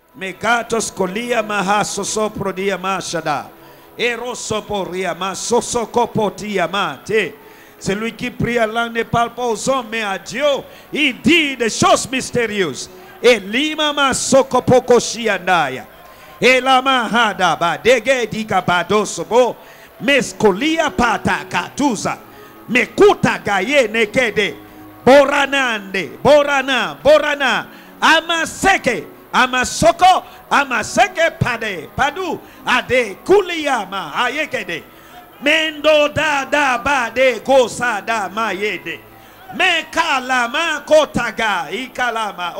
Megatos colia mahaso sopro dia mashada. Erosoporia ma sosokopotia mate. Celui qui prie à langue ne parle pas aux hommes mais à Dieu. Il dit des choses mystérieuses. Et lima ma sokopoko shiandaya. Et la mahada ba dege dikabadosobo. Mescolia pata katuza. Mekuta gaye nekede. Boranande. Borana. Amaseke. Amasoko. Amaseke pade. Padu. Ade. Kuliyama. Ayekede. Mendo da ba de gosa da mayede. Me kalama kotaga. Ikalama.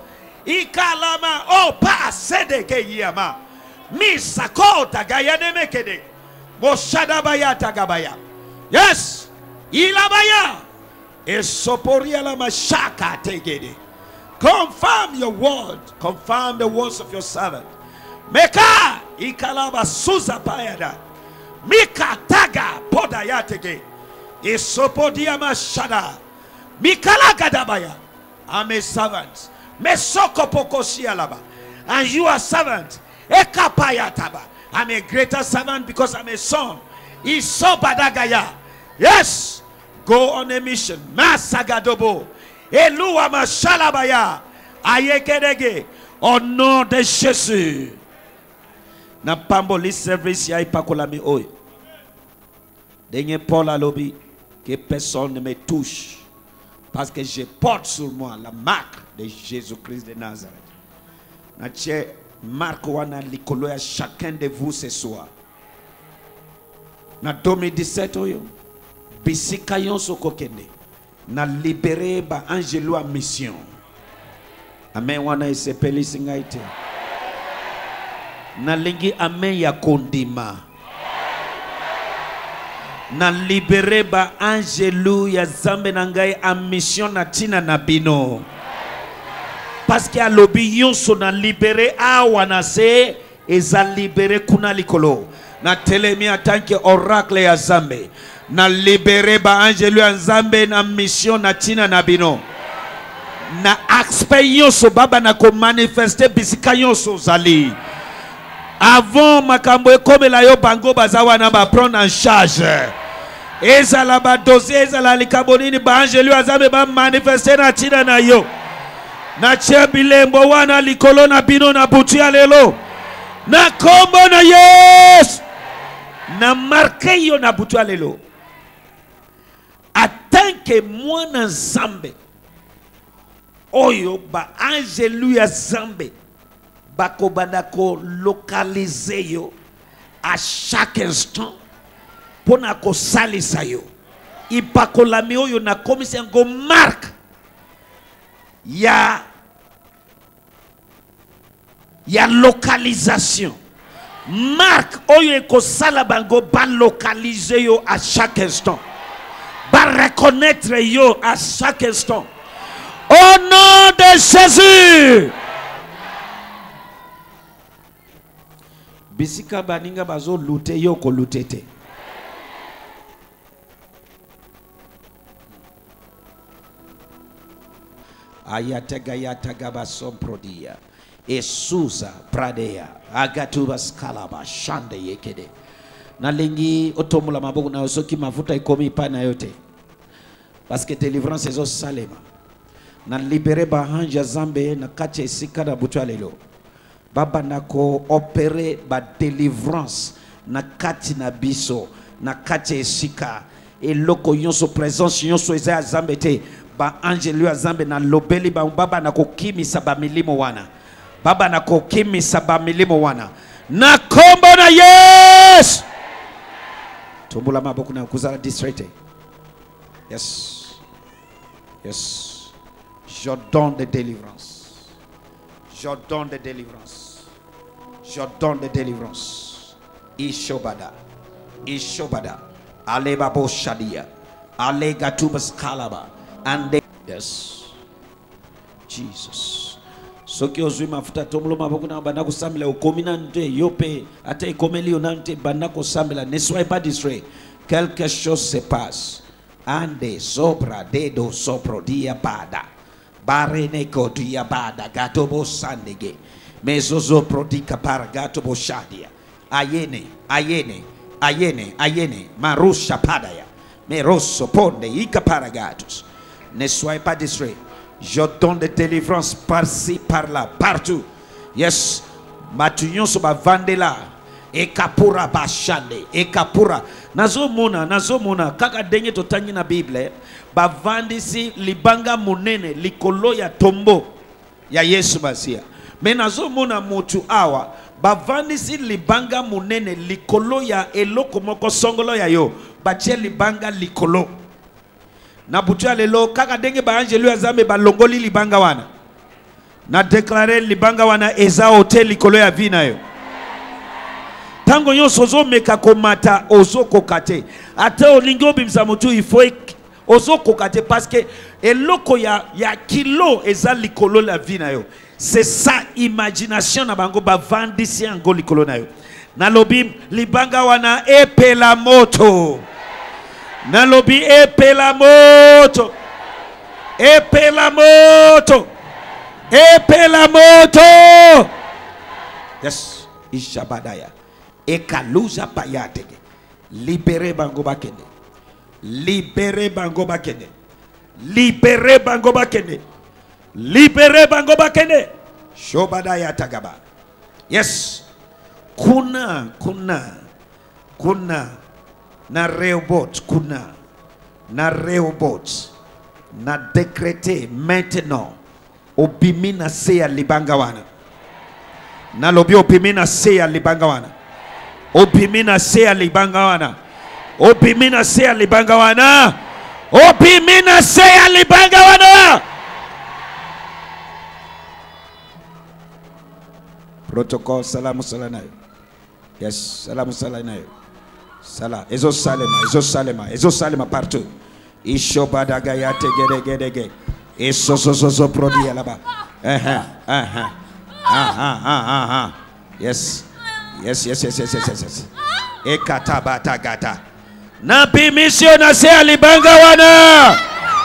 O pa sede ke yama. Misakota gayane mekede. Moshada bayata gabaya. Yes. Ilabaya. Esoporia la mashaka tegede. Confirm your word. Confirm the words of your servant. Meka ikalaba suza payada. Mika taga podayatege. Esopodia mashada. Mikala gadabaya. I'm a servant. Mesoko pokoshi alaba. And you are servant. Ekapayataba. I'm a greater servant because I'm a son. Isobadagaya. Yes. Go on a mission. Masagadobo. Elua mashalabaya. Ayekedege. Au nom de Jésus. Na pamboli service ya ipakolami oy. Denye Paul a lobby. Que personne ne me touche. Parce que je porte sur moi la marque de Jésus-Christ de Nazareth. Na tche marque wana likolo ya chacun de vous ce soir. Na 2017 oyo. Bisika yonso kokende. Na libéré ba angelo a mission. Amen wana isepeli singaite. Na lingi amen ya kondima. Na libéré ba angelo ya zambe nangai a mission na tina na bino. Parce que a lobby yonso na libéré awa na se eza libéré kuna likolo. Na telemi atanke oracle ya zambe. Na libéré ba angelo ya zambe na mission na tina na bino. Na aspect yonso baba na ko manifester bisika yonso zali. Avant makambo ekomela yo bango bazawa na ba prendre en charge. Ezala ba dossier ezala likabonini ba angelo ya zambe ba manifester na tina na yo. Na chebilembo wana likolo na bino na butu ya lelo. Na kombo na yes. Na marke yo na butu ya lelo. Atanke mwana zambe. Oyo ba angelu ya zambe. Bako bandako localiser yo. À chaque instant. Pona ko salisa yo. Ipako lami oyo na komisi yango marque. Ya localisation. Marque oyo eko sala bango ba localiser yo à chaque instant. Ba reconnaître yo à chaque instant. Au nom de Jésus. Bisika baninga bazo lute yo ko lutete. Ayatagaba somprodia. Esuza pradea. Agatuba skalaba shande yekede. Na lengi otomula maboku na osoki mafuta ikomi pana yote. Parce que délivrance ezo salema. Na libere ba hanja zambe na kache esika na butwa lelo. Baba nako opere ba délivrance na kati na biso na kache esika. E loko yonso présence yonso eza zambe te. Ba angelu azambe na lobeli ba baba na kokimisa ba milimo wana. Baba na kokimisa ba milimo wana. Na kombo na yes. Tumbula maboku na kuzala district. Yes. Yes. J'ordonne de délivrance. J'ordonne de délivrance. J'ordonne de délivrance. Ishobada. Ishobada. Ale babo shadia. Ale gatubas kalaba. And they, yes, Jesus. So ki ozui mafuta tomulo maboku na banako samila ukominante yope ate ikomeli onante banako samila ne soyez pas distrait. Quelque chose se passe. Ande sopra dedo sopro dia bada. Barene ko dia bada gatobo sandege. Mezozo prodika paragato boshadia. Ayene, ayene, ayene, ayene. Marusha padaya. Merosso ponde, ika paragatos. Ne soyez pas distrait. Je donne des délivrances par-ci, par-là, partout. Yes. Matunyon so ba vandela. Ekapura bashande. Ekapura. Nazomuna. Kaka denye totanyi na Bible. Ba vandisi libanga munene. Likolo ya tombo. Ya Yesu Masia. Me nazomuna mutu awa. Ba vandisi libanga munene. Likolo ya eloko moko songolo ya yo. Bache libanga likolo. Na butu ya lelo. Kaka denye ba angelu ya zambe ba longoli libanga wana. Na deklare libanga wana eza hotel likolo ya vina yo. Tango nyonso ozo meka komata ozo kokate. Ate olingo bimsa mutu ifo ozo kokate parce que eloko ya kilo eza likolo la vina yo. C'est ça imagination na bango ba vandisi ango likolo na yo. Na lobi libanga wana epela moto. Na lobi epela moto. Epela moto. Epela moto. Yes, Ishabadaya. Ekaluza payatege. Libere bango bakende. Libere bango bakende. Libere bango bakende. Libere bango bakende. Shobadaya tagaba. Yes. Kuna na Rehoboth na Rehoboth na décréter maintenant obimina seya libanga wana. Na lobi obimina seya libanga wana. Obimina seya libanga wana. Obimina seya libanga wana. Obimina seya libanga wana. Protocol salamu salanayo. Yes, salamu salanayo. Sala, ezo salema partout. Ishobadaga yate gede. Eso prodi alaba. Yes. Ekatabata gata. Nabi mission na se alibanga wana.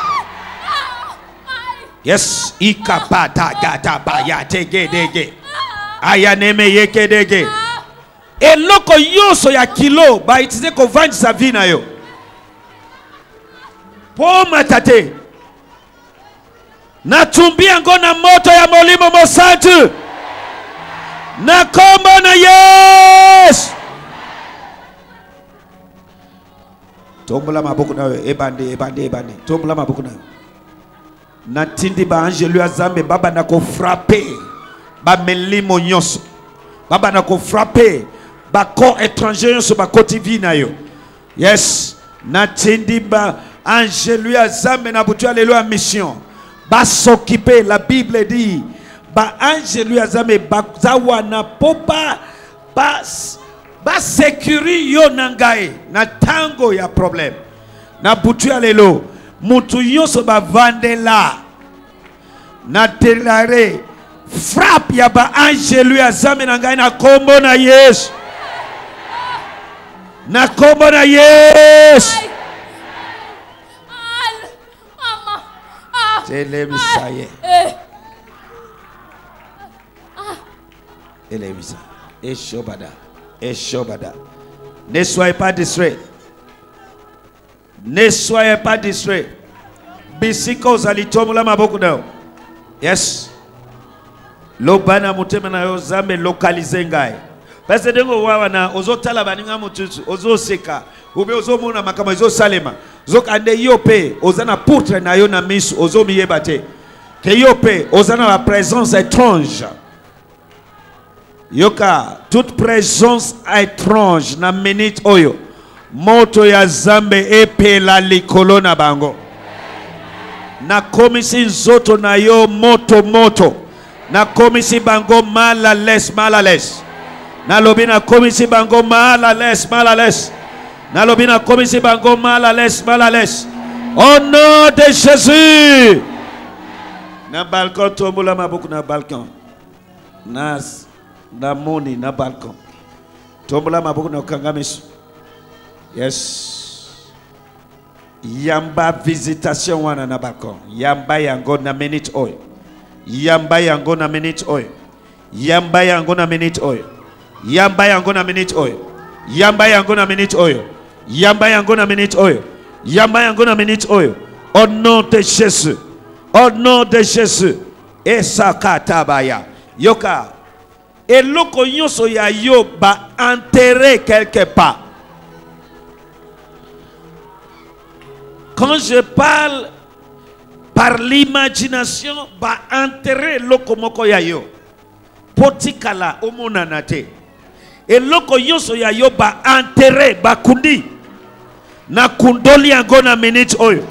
Yes, ikapata gata bayate gede. Ayaneme yekedege. Eloko yoso ya kilo ba itize ko vandi sa vie na yo. Po matate. Na tumbia ngona moto ya molimo mosantu. Na kombo na yes. Tombola maboko na ebande. Tombola maboko na. Na tindi ba angelu azambe baba na ko frapper. Ba melimo nyoso. Baba na ko frapper. Ba corps étranger nyoso ba kotivi na yo. Yes. Na tindi ba angelu azambe na butu alelo mission. Ba s'occuper, la Bible dit ba angelu azame bazawa na popa ba sécurité yo nangae na tango ya problème na butu ya lelo mutu yoso ba vandela na terare frappe ya ba angelu azame nangae na kombo na Yesu na kombo na Yesu. Telemisa. Telemisa. Eshobada. Ne soyez pas distrait. Ne soyez pas distrait. Bisiko zalitomula maboko nao. Yes. Lobana mutema na yo zambe localiser ngai. Parce dengo wawa na ozotala baninga mututu ozoseka. Ube ozomona makama salema. Zokande yope ozana poutre na yo na misu ozomi yebate. Ke yope ozana la présence étrange. Yoka toute présence étrange na minute oyo. Moto ya zambe epela likolo na bango. Na komisi nzoto na yo moto. Na komisi bango mal à l'aise. Na lobi na komisi bango mal à l'aise. Na lobina komisi bango mal à l'aise. Au nom de Jésus. Na balcon tombola mabuku na balcon. Na moni na balcon. Tombola mabuku na kangamisu. Yes. Yamba visitation wana na balcon. Yamba yango na minute oil. Yamba yango na minute oyo. Yamba yango na minute oyo. Yamba yango na minute oyo. Yamba yango na minute oyo. Yamba yango na minute oyo. Au nom de Jésus. Au nom de Jésus. Esakatabaya. Yoka. Et loko nyonso ya yo ba enterré quelque part. Quand je parle par l'imagination, ba enterré loko moko ya yo. Potikala omonanate. Et loko nyonso ya yo ba enterré ba kundi. Na kundoli yango na minute oyo.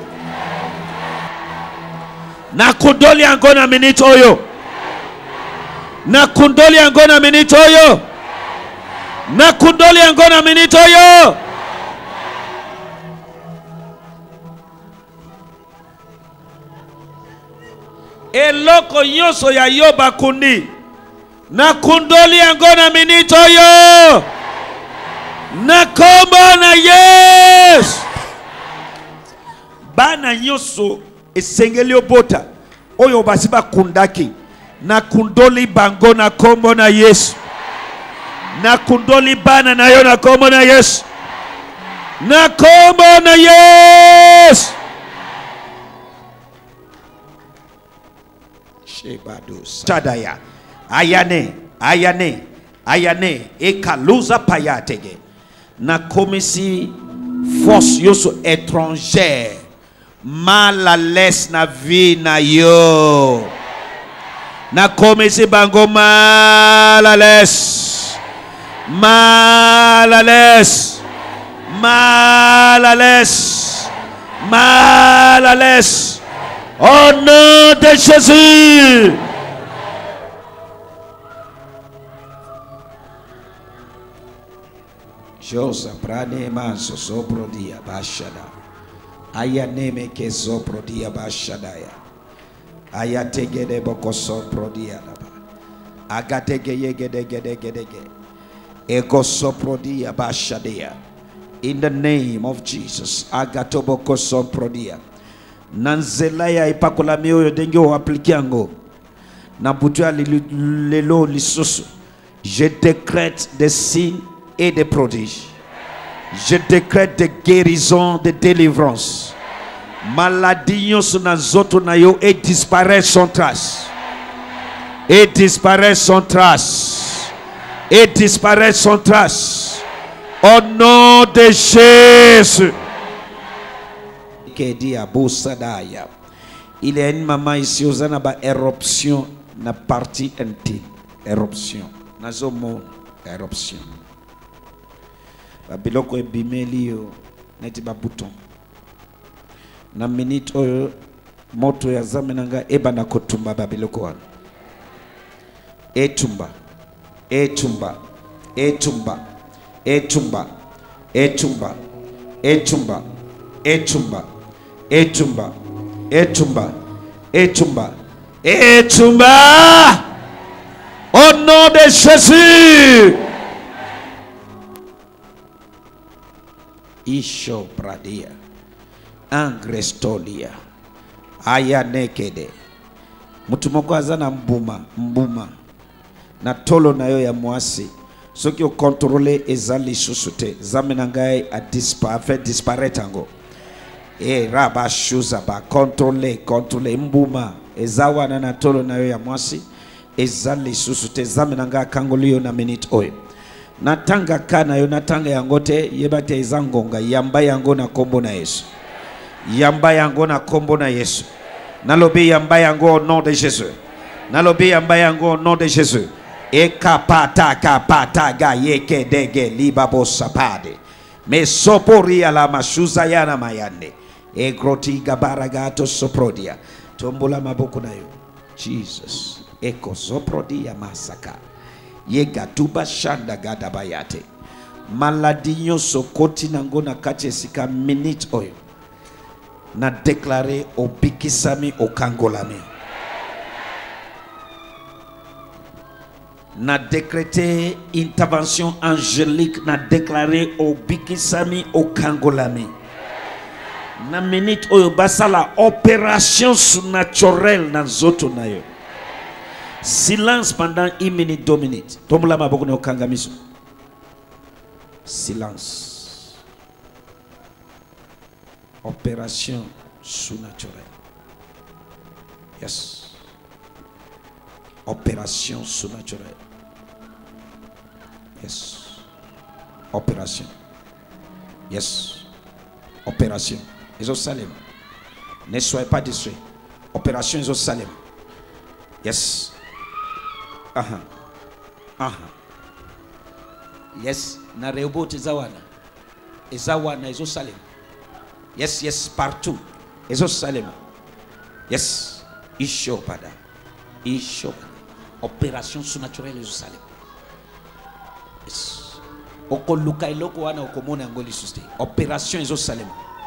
Na kundoli yango na minute oyo. Na kundoli yango na minute oyo. Na kundoli yango na minute oyo. Eloko nyonso ya yo bakundi. Na kundoli yango na minute oyo. Na kombo na Yesu. Bana nyonso esengeli obota. Oyo basiba kundaki. Na kundoli bango na kombo na Yesu. Na kundoli bana na yo na kombo na Yesu. Na kombo na Yesu. Shebados. Tadaya. Ayane. Ayane. Ayane. Ekaluza payatege. Na komisi force yoso étrangère. Mal à l'aise na vie na yo. Na komisi bango mal à l'aise. Mal à l'aise. Mal à l'aise. Mal à l'aise. Au nom de Jésus. Josa prane manso soprodia bashada. Ayaneme ke soprodia bashadaya. Ayategede boko soprodia laba. Agatege yegede. Ego soprodia bashadaya. In the name of Jesus. Agatoboko soprodia. Nanzelaya ipakola mioyo denge o aplikiango. Nabutua lelo lisusu. Je décrète des signes et des prodiges. Je décrète des guérisons, des délivrances. Maladie na zoto na yo et disparaît sans trace. Et disparaît sans trace. Et disparaît sans trace. Au nom de Jésus. Il y a une maman ici aux anaba éruption na partie intime. Éruption. Nazomo éruption. Babiloko ebimeli yo neti ba bouton. Na minute oyo moto ya zamenanga eba na kotumba babiloko wana. Etumba. Etumba. Etumba. Etumba. Etumba. Etumba. Etumba. Etumba. Etumba. Etumba. Etumba. Au nom de Jésus. Isho pradia. Angrestolia. Aya nekede. Mutumoko azana mbuma. Na tolo na yo ya mwasi. Ce qui ont contrôlé ezali susute. Zamenangai a fait disparaître ango. E raba shuza ba contrôler mbuma. Ezawa na tolo na yo ya mwasi. Ezali susute. Zamenanga kangolio na minute oyo. Natanga kana yo natanga yangote yebate izangonga yamba yango na kombo na Yesu. Yamba yango na kombo na Yesu. Nalobi yamba yango au nom de Jésus. Nalobi yamba yango au nom de Jésus. Ekapata kapata ga yeke dege libabo sapade. Me sopori ala mashuza yana mayande. Egroti gabaragato soprodia. Tombola maboko na yo. Jesus. Eko soprodia masaka. Yega tuba shanda gada bayate. Maladinyo sokoti nango na kache sika minute oyo. Na déclaré au bikisami au kangolami. Na décrété intervention angélique. Na déclaré au bikisami au kangolami. Na minute oyo basala opération surnaturelle na zoto na yo. Silence pendant 1 minute, 2 minutes. Tombola maboko na okangamiso. Silence. Opération surnaturelle. Yes. Opération surnaturelle. Yes. Opération. Yes. Opération. Jérusalem. Ne soyez pas distraits. Opération Jérusalem. Yes. Aha. Aha. Yes. Na Rehoboth Ezawana. Ezawana Jérusalem. Yes, yes, partout. Jérusalem. Yes. Ishopada. Ishopada. Opération surnaturelle Jérusalem. Yes. Okoluka iloko wana okomona ngoli suste. Opération Jérusalem.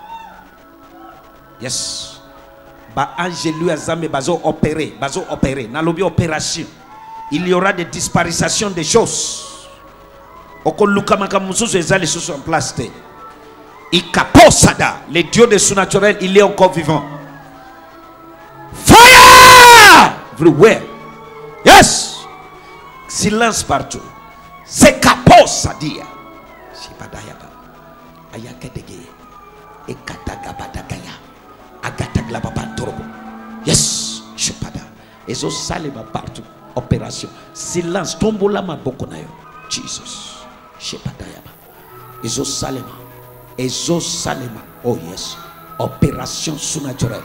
Yes. Ba angelu azambe bazo opérer, nalobi opération. Il y aura des disparitions des choses. Okoluka makamususu ezali susu en place te. Ikaposada, le Dieu des surnaturels, il est encore vivant. Fire everywhere. Yes. Silence partout. C'est kaposadia. Shibadayaba. Ayakedege. Ekatagabadagaya. Agataglababantorobo. Yes. Shipada. Ezo salema partout. Opération. Silence. Tombola maboko na yo. Jesus. Shipadayaba. Ezo salema. Ezo salema. Oh yes. Opération surnaturelle.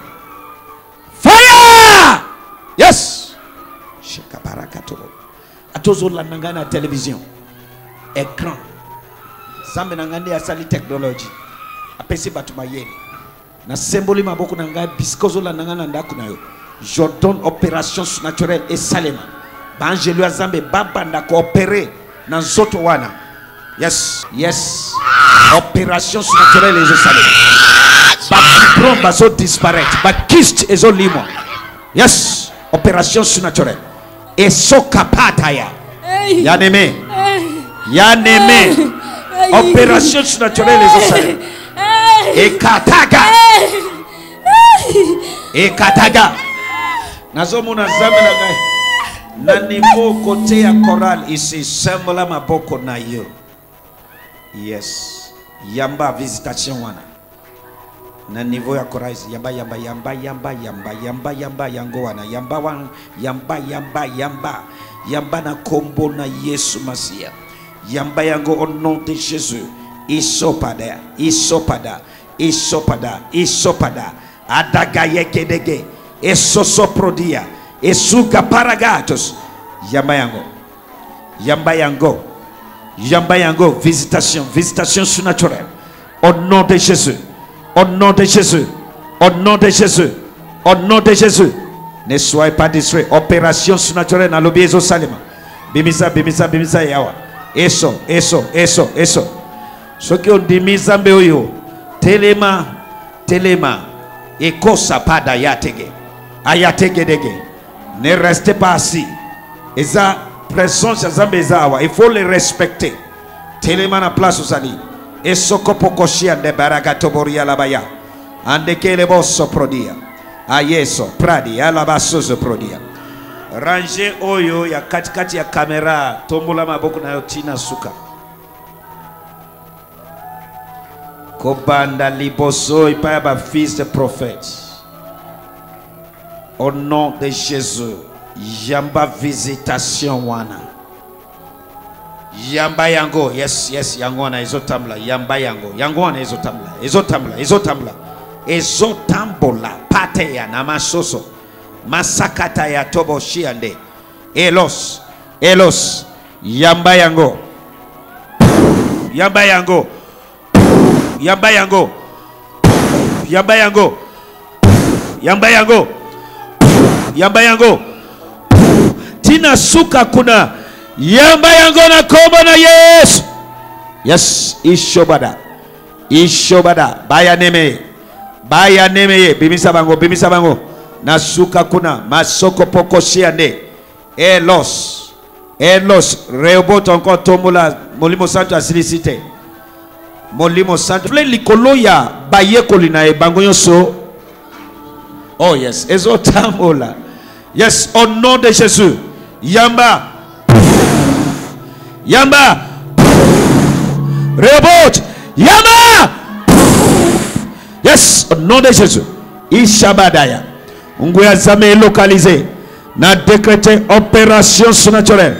Fire! Yes. Shikabarakatoro. Atozo la nangana télévision. Écran. Zambe nangande ya sali technology. Apesi batu mayeni. Na symboli maboko nanga biskozo la nangana ndaku na yo. Jordan opération surnaturelle et salema. Banjelu ya zambe baba ndako opérer na zoto wana. Yes, yes. Opération surnaturelle et salema. Ba promba bazo disparaître. Ba kist ezo limo. Yes, opération surnaturelle. Et sokapataya. Yaneme. Yaneme. Opération surnaturelle et salema. Et kataga. Et kataga. Nazomo na zambe na ngai. Na niveau côté ya choral ici sembola maboko na yo. Yes. Yamba visitation wana. Na niveau ya choral yamba yango wana yamba na kombo na Yesu Masia. Yamba yango au nom de Jésus. Isopada. Adagaye kedege. Esoso prodia. Esuka paragatos. Yamba yango. Visitation surnaturelle. Au nom de Jésus. Au nom de Jésus. Ne soyez pas distraits. Opération surnaturelle dans l'objet au Salema. Bimisa yawa. Eso. Ce qui ont dit Mizambe oyo. Telema. Ekosa pada ayatege dege. Ne restez pas assis. Eza présence ya Zambe ezawa. Il faut les respecter. Telema na place usali. Esoko pokoshia de baragato boria labaya. Andeke le bosso prodia. Ayeso pradi alabasozo prodia. Ranger oyo ya katikati ya kamera. Tombola maboko na yo tina suka. Kobanda liboso ipaya fils de prophète. Au nom de Jésus. Yamba visitation wana. Yamba yango. Yes yango na ezotamla. Yamba yango. Yango na ezotamla. Ezotambola. Pateya na masoso. Masakata ya tobo shiande. Elos. Yamba yango. Tina suka kuna. Yamba yango na kombo na Yesu. Yes, ishobada. Baya neme. Bimisa bango. Na suka kuna. Masoko poko shiande. Elos. Rehoboth encore tombola. Molimo santo asilicite. Molimo santo. Likolo ya baye kolina e bango so. Oh yes. Ezo tambola. Yes, au nom de Jésus. Yamba. Yamba. Rebot. Yamba. Yes, au nom de Jésus. Ishabadaya. Nguya zame localisé. Na décrété opération surnaturelle.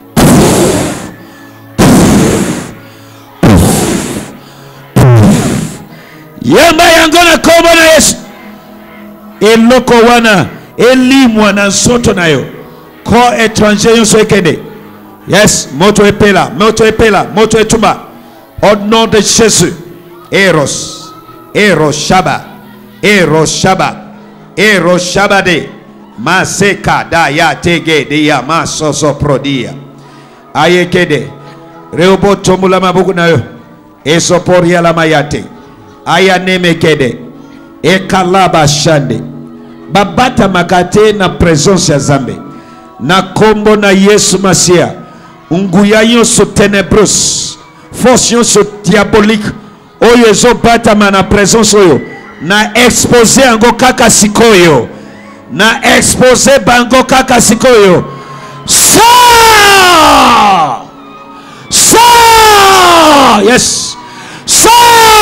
Yamba yangona kombo na Yesu. Eloko wana elimwa na nsoto na yo. Ko étranger yo ekende. Yes, moto epela, moto epela, moto etumba. Au nom de Jésus. Eros. Eros Shaba. Eros Shaba. Eros Shabade. Maseka da ya tege de ya masoso prodia. Ayekede. Reobo tomula mabuku na yo. Esoporia la mayate. Aya nemekede. Ekalaba shande. Babata makate na presence ya Zambe. Na kombo na Yesu Masia. Unguya yoso ténébreuse. Force yoso diabolique. Oyo ezo bata na presence oyo. Na expose ango kaka sikoyo. Na expose bango kaka sikoyo. Sa! Sa! Yes. Sa!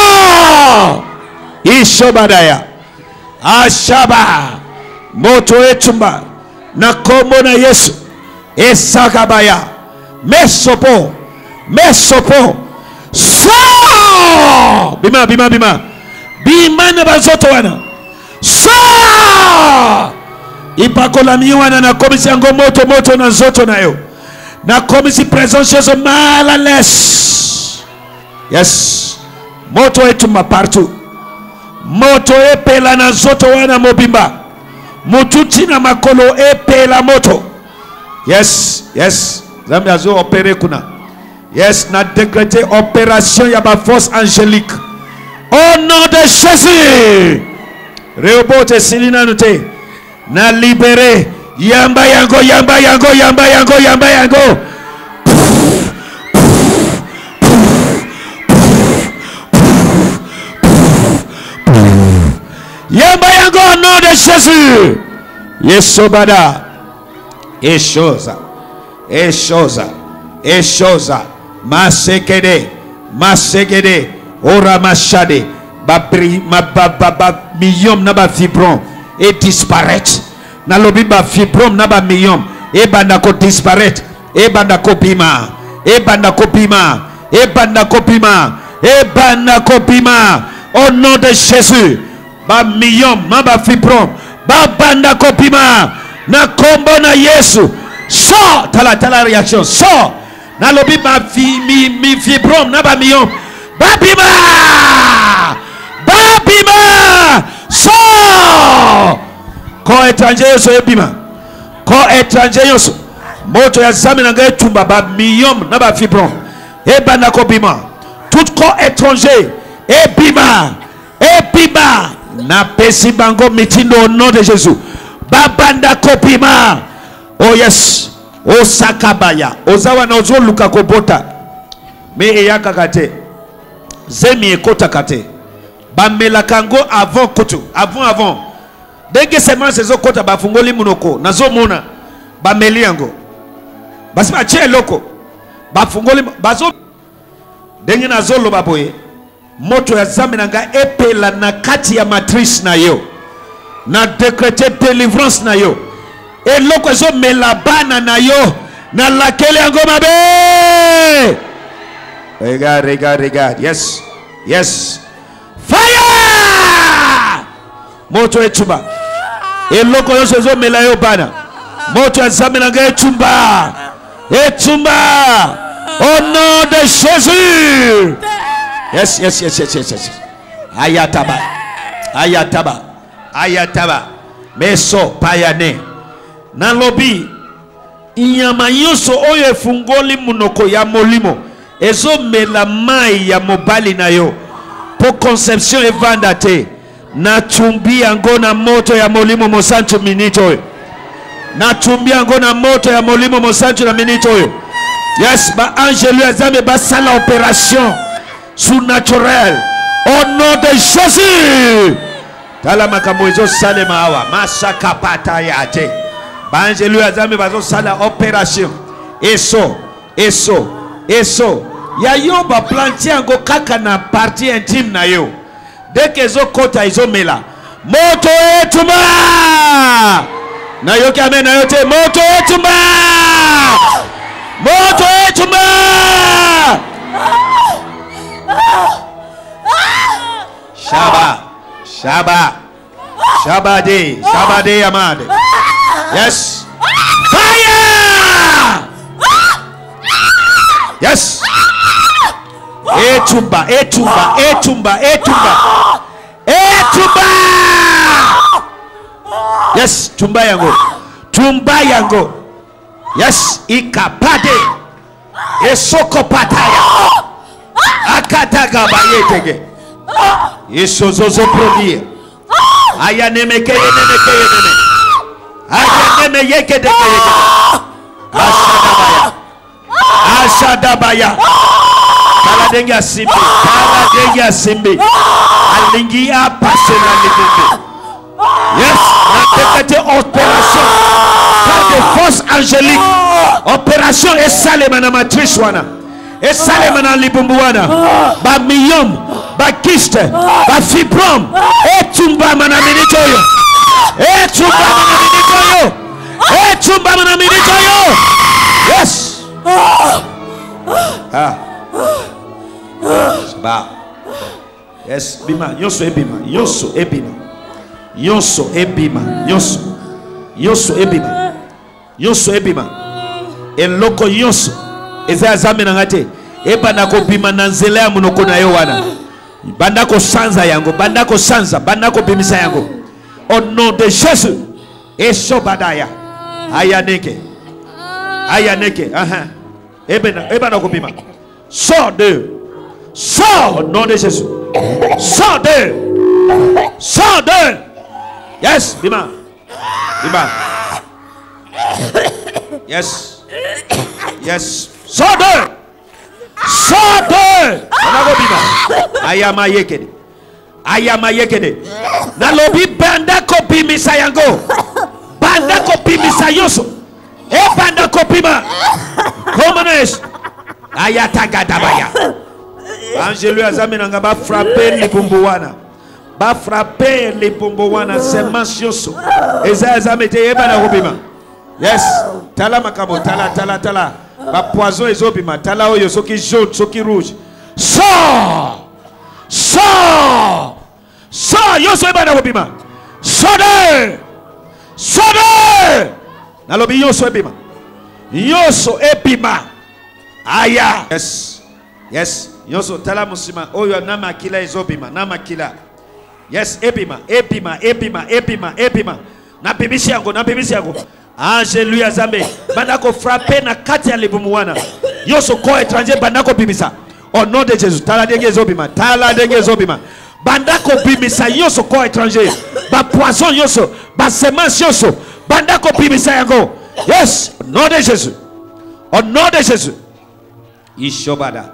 Ishobadaya. Ashaba. Moto etumba. Na kombo na Yesu. Esakabaya. Mesopo. Mesopo. Sa! Bima, bima, bima. Bima na bazoto wana. Sa! Ipakola miwana na komisi yango moto moto na zoto na yo. Na komisi presence yeso malales. Yes. Moto etumba partout. Moto epela na zoto wana mobimba. Mututi na makolo epela moto. Yes, yes. Zambi azo opere kuna. Yes, na décrété opération ya ba force angélique. Au nom de Jésus. Reobote silina nute. Na libéré. Yamba yango, yamba yango, yamba yango, yamba yango. Yamba yango au nom de Jésus. Yesobada. Eshoza. Eshoza. Eshoza. Masekede. Masekede. Ora machade. Million na ba fibron. Et disparaître. Na lobi ba fibrom na ba million. Et bandako disparaître. Et bandako bima. Et bandako bima. Et bandako bima. Et bandako bima. Au nom de Jésus. Ba million na ba fibrom. Ba bandako bima. Na kombo na Yesu. Sort. Tala réaction. Sort. Na lobi ba mi fibrom na ba million. Ba bima. Ba bima. Sort. Ko étranger yoso ebima. Ko étranger yoso. Moto ya zami na ngai tumba ba million na ba fibron. Eba na ko bima. Tout ko étranger ebima. Ebima na pesi bango mitindo au nom de Jésus. Babanda ko bima. Oh yes. O sakabaya. Ozawa na ozo luka ko bota. Me eyaka kate. Zemi ekota kate. Bamela kango avant koto. Avant. Denge sema sezo kota bafungoli munoko nazo mona bameli yango basi ba che loko bafungoli bazo denge nazo loba boye moto ya zamina nga epela na kati ya matrice na yo na décréter délivrance na yo e loko zo melabana na yo na lakele yango mabe. Regarde. Yes. Fire! Moto etumba. Eloko yoso zo mela yo bana. Moto azamena nga etumba. Etumba. Au nom de Jésus. Yes. Ayataba. Meso payane. Na lobi. Inyama yoso oye fungoli munoko ya molimo. Ezo mela mai ya mobali na yo. Po conception evandate. Na chumbi yango na moto ya molimo mosantu minito. Na chumbi yango na moto ya molimo mosantu na minito. Yes, ba angelu azame ba sala opération surnaturelle au nom de Jésus. Tala makambo ezo salema awa masaka pata yate. Banjelu azami bazo sala opération. Eso. Ya yo ba planti ango kaka na partie intime na yo. Dès que zo kota izo mela. Moto etuma. Na yo ki amen na yo te moto etuma. Moto etuma. Shabade amade. Yes. Fire. Yes. Etumba. Yes, tumba yango. Yes, ikapade. Esoko pataya. Akataga bayetege. Isozozo produire. Ayanemeke. Ayanemeke. Ashadabaya. Kaladenga simbi. Alingia passionalité. Yes, opération. Par des forces angéliques. Opération et salemana matrice wana. Et salemana libumbuana. Ba myome, ba kyste, ba fibrome. Et tumba manaminitoyo. Yes. Ba. Yes, bima, yoso ebima. Eloko yoso. Eza azame nangate. Eba nako bima nanzela ya munoko na yo wana. Bandako sanza yango, bandako bimisa yango. Au nom de Jésus. Esobadaya. Ayaneke. Eba nako bima. Sors au nom de Jésus. Sors d'eux. Yes, bima. Yes. Sors d'eux. Ayama yekede. Nalobi banda kopimisa yango. Banda kopimisa yoso. Banda kopima. Komanes. Ayataga dabaya. Angelu azaminanga ba frapper les bumbuwana. Semence yoso. Eza azamete yebana kopima. Yes. Tala makabo. Tala. Ba poison ezobima. Tala oyo soki jaune, soki rouge. Sors, yoso ebana kopima. Sode. Nalobi yoso ebima. Aya. Yes. Yoso tala musima oyo namakila ezobima. Yes, ebima. Napimisi yango. Angelu azambe bandako frapper na kati ya libumuwana. Yoso ko étranger bandako bimisa. Au nom de Jésus. Tala denge zobima. Bandako bimisa yoso ko étranger. Ba poison yoso, ba semence yoso. Bandako bimisa yango. Yes, au nom de Jésus. Ishobada.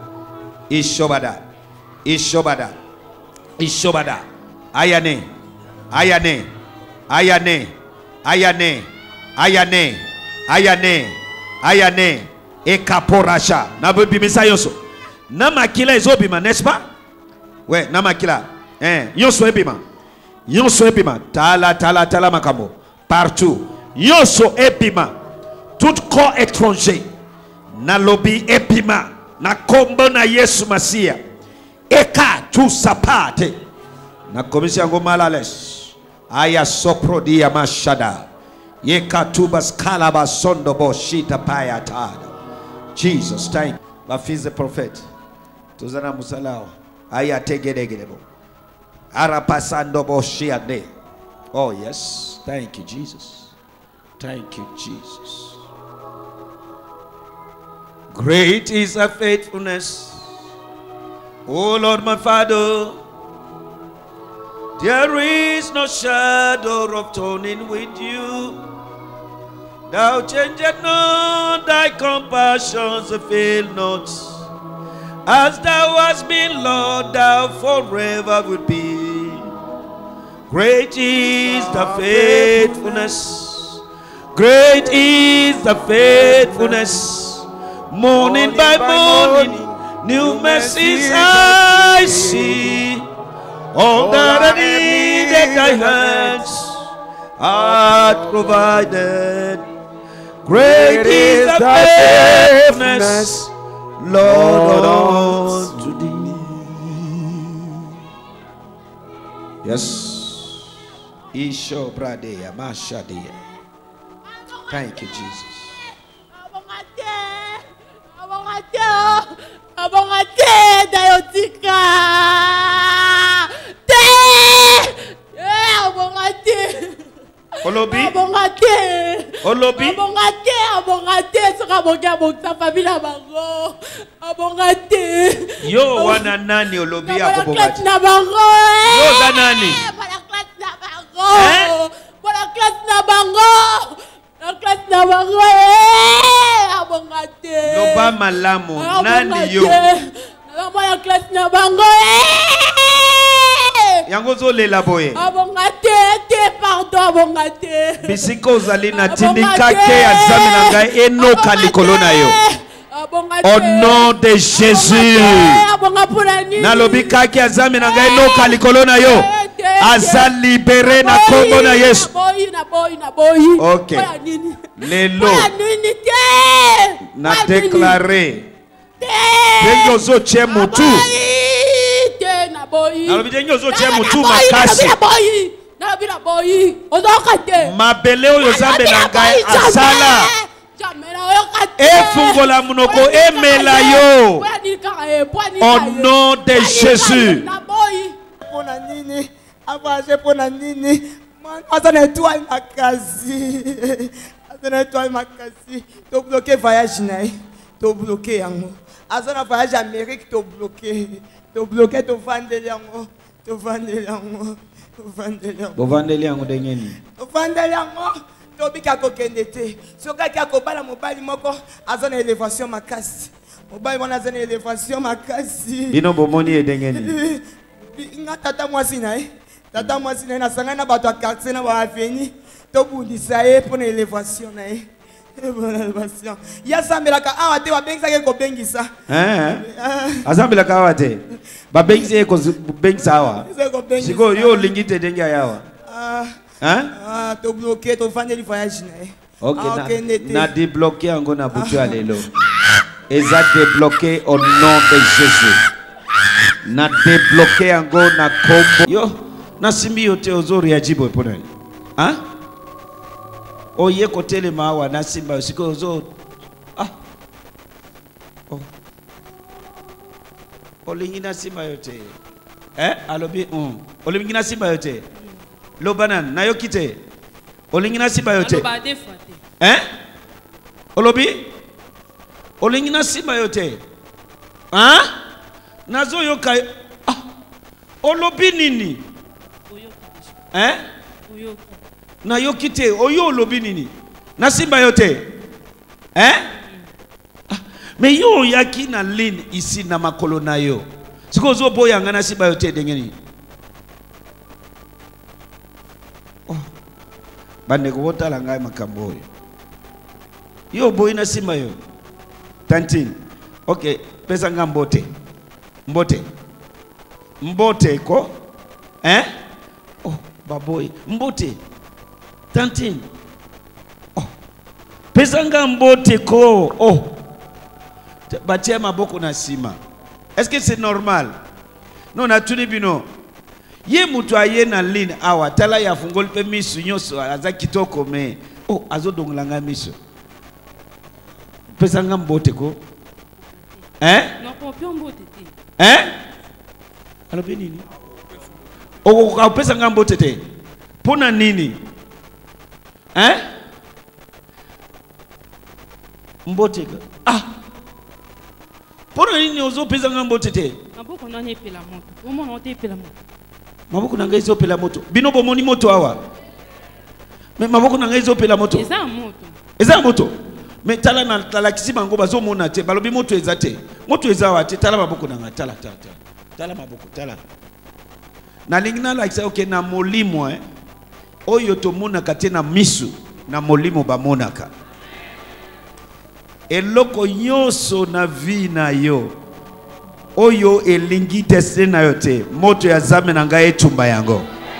Ayane. Ekaporasha. Nabibimisa yoso. Namakila ezobima, n'est-ce pas? Ouais, namakila. Yoso ebima. Tala makamo. Partout. Yoso ebima. Tout corps étranger. Nalobi ebima. Na kombo na Yesu Masia. Eka tu sapate. Na komisi yango malales. Aya soprodi ya mashada. Yeka tubas kalaba sondo boshita paya tada. Jesus, thank you. Bafiz the prophet. Tuzana musalao. Aya tegedegedebo. Arapasando boshiade. Oh yes. Thank you, Jesus. Great is thy faithfulness, O Lord my Father. There is no shadow of turning with you. Thou changest not, thy compassions fail not. As thou hast been, Lord, thou forever will be. Great is thy faithfulness, Great is the faithfulness. Morning by morning, new mercies I see. All that I needed, thy hands hath provided. Great is the faithfulness, Lord, unto thee. Yes. Isho Bradeya Mashadeya. Thank you, Jesus. Olobi, Olobi, yo wana nani Olobi abongati? Yo nani? Loba malamu nani yo? Yango zo lela boye. Bisiko zalina tindika ke azami na ngai enoka likolo na yo. Au nom de Jésus. Nalobi kaki azami na ngai enoka likolo na yo. Aza libéré na kombo na Yesu. Ok. Lelo. Na déclaré. Dengo zo che mutu. Nalobi dengo zo che mutu makasi. Mabele oyo zambe na ngai azala. Efungola munoko emela yo. Au nom de Jésus. To bloquer voyage naï, to bloquer yango. Azana voyage Amérique, to bloquer to vandeli yango, to vandeli yango, to vandeli yango. Bo vandeli yango dengeni. To vandeli yango, to bika ko kendete. Soka ki akobala mobali moko, azana élévation makasi. Mobali mona azana élévation makasi. Bino bomoni edengeni. Nga tata mwasi naï. Tata mwasi naï na sanga na bato quartier na ba aveni. To bundisa ye pour élévation naï. Yasambelaka awate babengisa ko bengisa. Asambelaka awate. Babengisa ko bengisa awa. Siko yo lingite dengi ayawa. To bloquer to vendre le voyage naï. OK, na débloquer yango na butu alelo. Eza débloqué au nom de Jésus. Na débloqué yango na kombo. Yo, na simbi yote ozori ya jibo ponani. Oye kotele mawa na simba siko ozo. Olingina simba yote. Alobi olingina simba yote. Lobanan na yokite. Olingina simba yote. Olobi olingina simba yote. Nazo yoka. Olobi nini? Na yokite oyo olobi nini? Na simba yote. Mais yo yaki na lin ici na makolo na yo. Siko zo boya ngana simba yote dengeni. Bande ko botala ngai makambo yo boy na simba yo. Tantine. OK, pesa ngambote. Mbote ko? Baboy. Mbote. Tantine. Pesa ngambote ko. Batia maboko na sima. Est-ce que c'est normal? Non, na tuni bino. Ye mutu aye na line awa tala ya fungoli pe misu nyoso aza kitoko me. Azo dongolanga misu. Pesa ngambote ko? Non, pas mbote te. Alobi nini? Pesa ngambote te. Pona nini? Mbote ka. Pona nini ozo pesa ngambote te? Maboko na nepela moto. Omo na tepela moto. Maboko na ngai zo pela moto. Bino bomoni moto awa. Mais maboko na ngai zo pela moto. Eza moto. Mais tala na tala kisima ngo bazo mona te. Balobi moto eza te. Moto eza wa te. Tala maboko na ngai. Tala maboko. Tala. Na lingina like say okay na molimo Oyo to mona kate na misu. na molimo bamonaka. Eloko nyonso na vie na yo oyo elingi teste na yo te, moto ya zame na ngai etumba yango.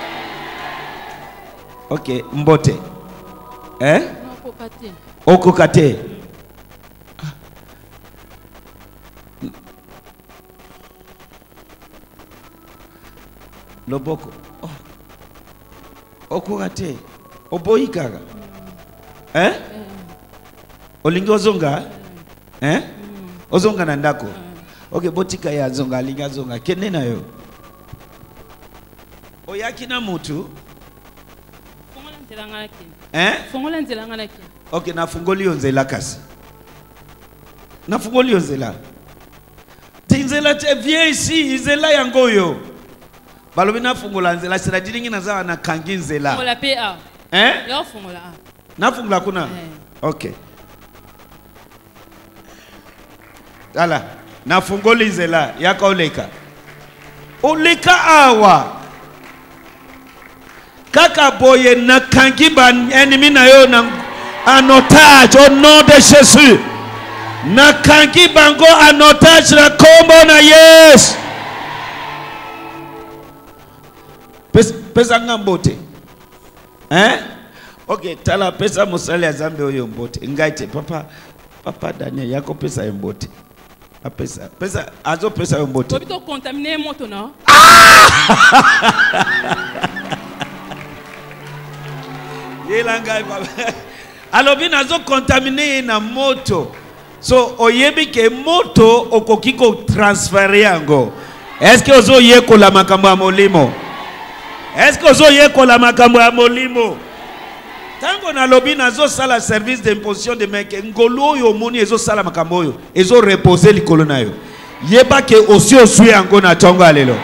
Ok, mbote. Okokate. Loboko. Okokate. Oboyikaga. Olingi ozonga? Ozonga na ndako. Ok, botika ya zonga, alinga zonga. Kende na yo? Oyaki na mutu? Fongola nzela ngana ki. Ok, nafungoli nzela kasi. Nafungoli nzela. Tinzela te viens ici, nzela yango yo. Balobi nafungola nzela, sira diringi naza na kangi nzela. Fongola PA. Yo fongola A. Nafungola kuna? Ok. Tala, nafungoli nzela yaka oleka. Oleka awa. Kaka boye na kangi ban ennemi na yo na en otage au nom de Jésus. Na kangi bango en otage na kombo na Yes. Pesa ngambote. Ok, tala pesa musali azambe oyo mbote. Ngaite papa Daniel yako pesa mbote. Pesa azo pesa mbote. Obito contaminer moto na. Alobi nazo contaminer na moto. So oyebi ke moto okokiko transférer yango. Est-ce que ozo yeko la makambo ya molimo? Est-ce que ozo yeko la makambo ya molimo? Tango na lobi nazo sala service d'imposition de mec ngolo yo moni ezo sala makambo yo ezo reposer likolo na yo. Yeba ke osi osui yango na tongo alelo.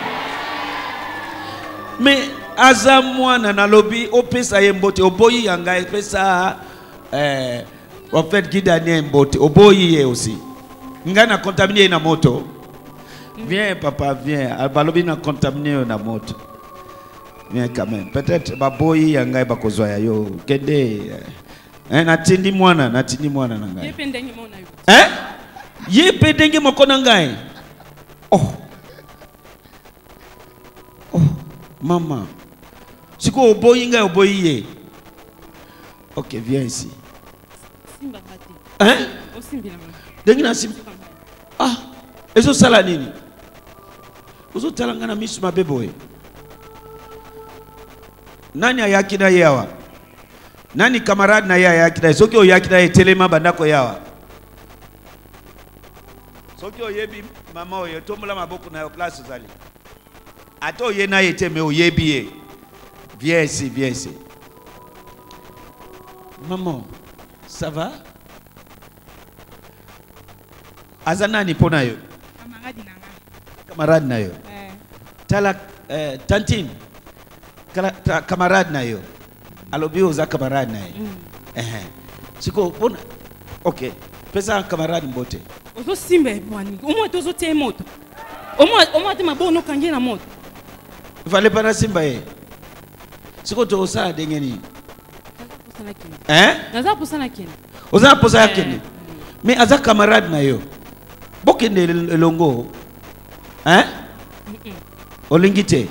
Mais aza mwana na lobi opesa ye mbote oboyi yanga pesa en fait Guidani mbote oboyi ye aussi ngana contaminer na moto. Viens papa viens balobi na contaminer na moto. Viens quand même peut-être baboyi yanga bakozwa ya yo kende natindi mwana na ngai Yependenge mona yo yependenge moko na ngai. Oh mama siko oboyi ngai oboyi ye. Ok, viens ici. Simba bati. Osimbila mama. Dengi na simba. Ezo sala nini? Ozo talanga na misu mabeboe. Nani ayaki na yawa? Nani kamarad na ya ayaki na? Soki oyaki na telema bandako yawa. Soki oyebi mama oyo tombola maboko na yo place zali. Ato ye na yete me oyebi ye. Viens ici, viens ici. Maman, ça va? Azana ni pona yo. Camarade na yo. Tala tantine. Camarade na yo. Alobi oza camarade na yo. Siko pona. OK. Pesa camarade mbote. Ozo simbe bwani. Omo tozo tie moto. Omo te mabono kangi na moto. Fale para simba ye. Siko to osa dengeni. Naza posana kini. Oza posa kini. Mais aza camarade na yo. Bokende longo. Olingite.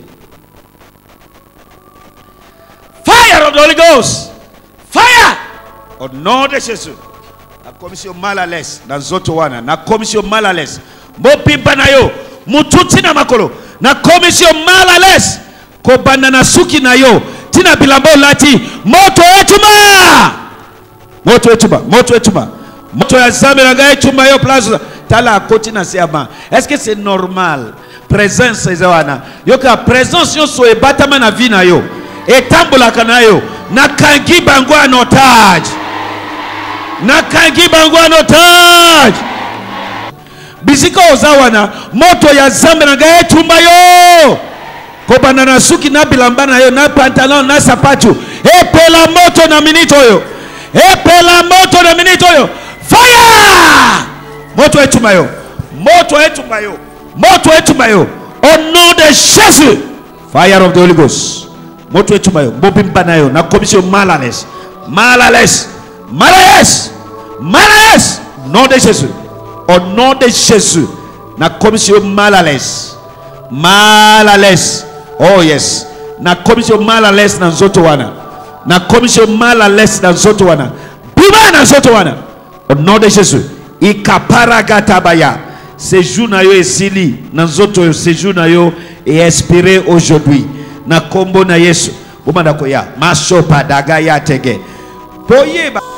Fire of the Holy Ghost. Fire. Au nom de Jésus. La commission mal à l'aise. Dans zoto wana. Na commission mal à l'aise. Mopimpa na yo. Mututi na makolo. Na commission mal à l'aise. Ko banana suki na yo. Tina bilambo lati. Moto etuma. Moto etuma. Moto etuma. Moto ya zame na gae etuma yo plaza. Tala koti na siama. Est-ce que c'est normal? Présence ezawana. Yoka présence yo so ebatama na vie na yo. Etambola kana yo. Na kangi bango anotage. Na kangi bango anotage. Bisiko ozawana. Moto ya zame na gae etuma yo. Kobana na suki na bilamba na yo na pantalon na sapatu. Epela moto na minito yo. Epela moto na minito yo. Fire! Moto etumayo. Moto etumayo. Moto etumayo. Au nom de Jésus. Fire of the Holy Ghost. Moto etumayo. Mbobimba na yo na commission mal à l'aise. Mal à l'aise. Mal à l'aise. Mal à l'aise. Nom de Jésus. Au nom de Jésus. Na commission mal à l'aise. Mal à l'aise. Oh yes. Na commission mal à l'aise dans Zotowana. Na commission mal à l'aise dans Zotowana. Bima dans Zotowana. Au nom de Jésus. Ikaparagatabaya. Séjour na yo esili. Dans Zoto séjour na yo est inspiré aujourd'hui. Na kombo na Yesu. Bumanda koya. Maso padagaya tege. Boye ba.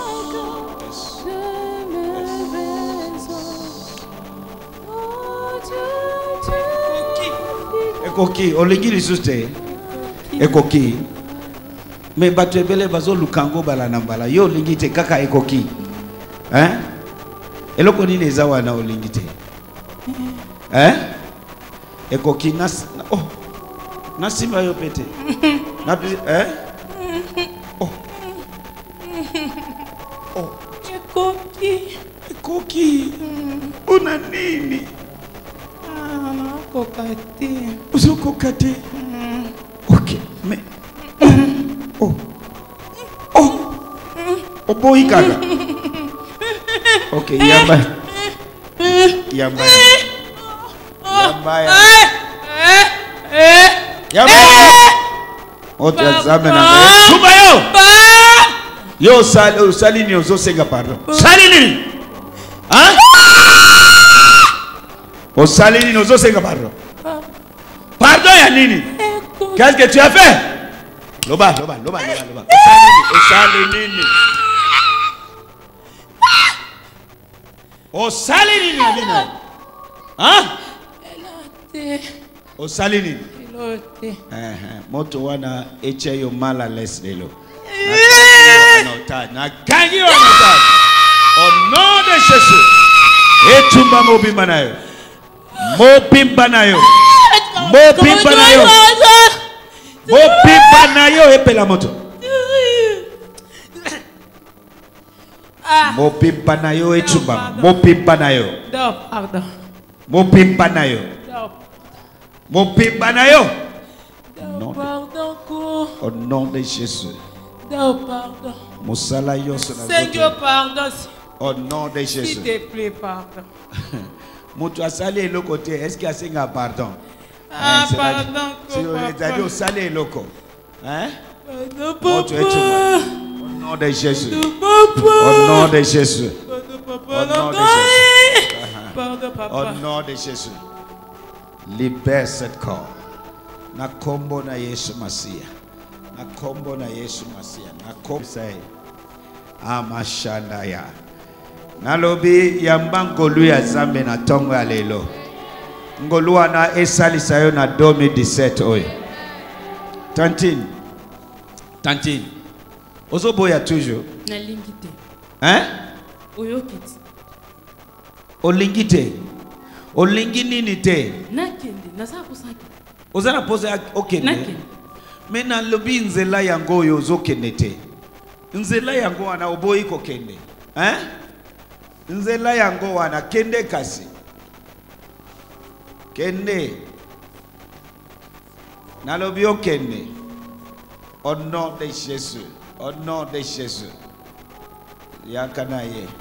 Ekoki, olingi lisuste. Ekoki. Me batu ebele bazo lukango bala nambala. Yo olingi te kaka ekoki. Hein? Eloko nini eza wana olingi te? Hein? Ekoki nas oh. Nasima yo pete. Na hein? Oh. Oh. Ekoki. Ekoki. Una nini? Kokate. Uso kokate. Ok. Mais oh. Oh. Oh boy gaga. Ok, yamba. Yamba. Yamba. Yamba. Ote examena. Suma yo. Yo salini ozo senga pardon. Salini. Hein? O salini ozo senga pardon. Pardon ya nini? Qu'est-ce que tu as fait? Loba. O salini. O salini nini? Hein? O salini. Moto wana eche yo mala less lelo. Na gangi yo nota. Au nom de Jésus. Etumba mobimba na yo. Mobimba na yo. Mobimba na yo. Mobimba na yo epela moto. Mobimba na yo etumba. Mobimba na yo. Pardon. Mobimba na yo. Mobimba na yo. Au nom de Jésus. Pardon. Mosala yo sona. Seigneur, pardon. Au nom de Jésus. S'il te plaît, pardon. Moto asali le côté. Est-ce qu'il y a singa pardon? Pardon. Si on est allé au salé loco. Hein? Pardon, au nom de Jésus. Au nom de Jésus. Au nom de Jésus. Pardon, papa. Au nom de Jésus. Libère cette corps. Na kombo na Yesu Masia. Na kombo na Yesu Masia. Na kombo sai. Amashanda ya. Nalobi yamba ngolu ya zambe na tongo ya lelo. Ngolu wana esalisa yo na 2017 oyo. Tantine. Ozo boya toujours. Na lingite. Hein? Oyokiti. Olingite. Olingi nini te? Nakende. Nasa kusaki. Ozana pose okende. Nakende. Mena lobi nzela yango yo zo kende te. Nzela yango wana oboyi ko kende. Hein? Nzela yango wana kende kasi. Kende. Nalobi okende. Au nom de Jésus. Au nom de Jésus. Yakanaye.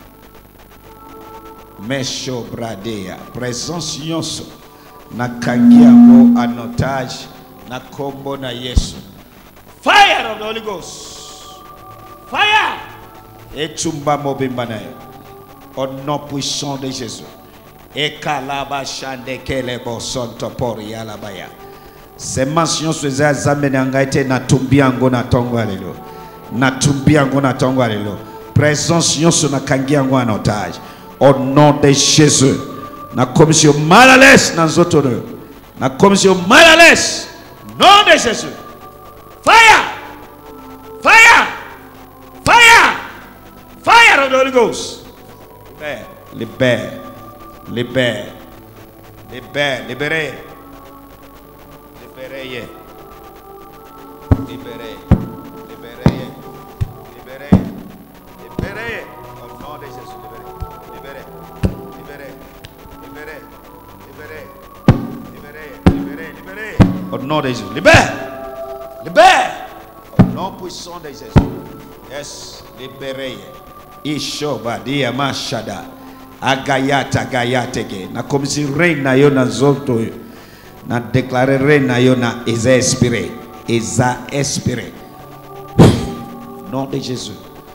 Mesho bradea. Présence yonso. Na kangiango en otage. Na kombo na Yesu. Fire of the Holy Ghost. Fire. Et chumba mobimba na yo. Au nom puissant de Jésus. Et kalaba shande kelebo sonto pori alabaya. Ces mentions se zamenanga ete na tumbiango na tongo alelo. Na tumbiango na tongo alelo. Présence yonso na kangiango en otage. Au nom de Jésus. Na commission mal à l'aise dans zoto. Na commission mal à l'aise. Nom de Jésus. Fire. Fire. Fire. Fire of the Holy Ghost. Libère. Libère. Libère. Libérez. Libérez. Libérez. Libérez. Libérez. Libérez. Au nom de Jésus. Libérez. Libérez. Libérez. Libérez. Libérez. Libérez. Libérez. Au nom de Jésus. Libère. Libère. Au nom puissant de Jésus. Yes, libéré. Ishoba dia mashada. Agayata gayatege. Na comme si reina yo na zoto yo. Na déclarer reina yo na eza esprit. Eza esprit. Au nom de Jésus.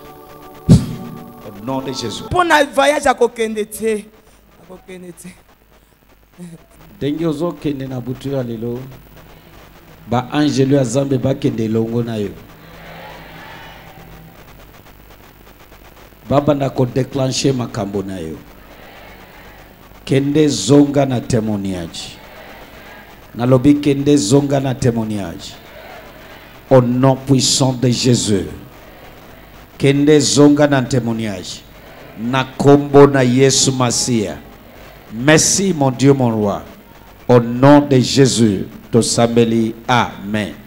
Au nom de Jésus. Pour na voyage à kokendete. À kokendete. Ndenge ozokende na butu ya lelo ba angelu ya Zambe bakende longo na yo baba na ko déclencher makambo na yo kende zonga na témoignage na lobi kende zonga na témoignage au nom puissant de Jésus kende zonga na témoignage na kombo na Yesu Masia. Merci mon Dieu mon roi. Au nom de Jésus, Tosambeli, Amen.